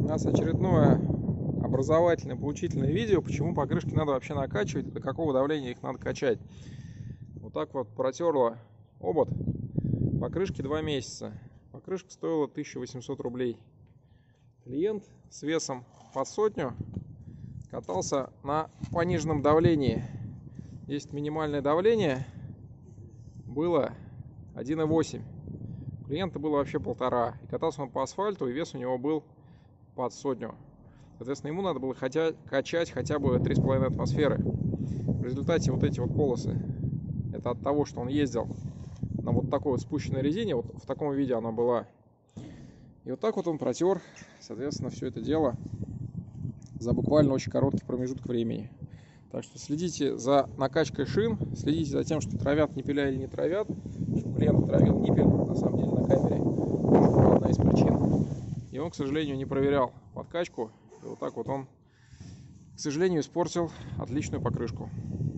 нас очередное образовательное, поучительное видео, почему покрышки надо вообще накачивать, до какого давления их надо качать. Вот так вот протерла обод покрышки 2 месяца. Покрышка стоила 1800 рублей. Клиент с весом под сотню катался на пониженном давлении. Здесь минимальное давление было 1,8. У клиента было вообще 1,5. И катался он по асфальту, и вес у него был под сотню. Соответственно, ему надо было качать хотя бы 3,5 атмосферы. В результате вот эти вот полосы, это от того, что он ездил на вот такой вот спущенной резине, вот в таком виде она была. И вот так вот он протер, соответственно, все это дело за буквально очень короткий промежуток времени. Так что следите за накачкой шин, следите за тем, что травят ниппеля или не травят. Что клиент травил ниппель, на самом деле, на камере. Это была одна из причин. И он, к сожалению, не проверял подкачку. И вот так вот он, к сожалению, испортил отличную покрышку.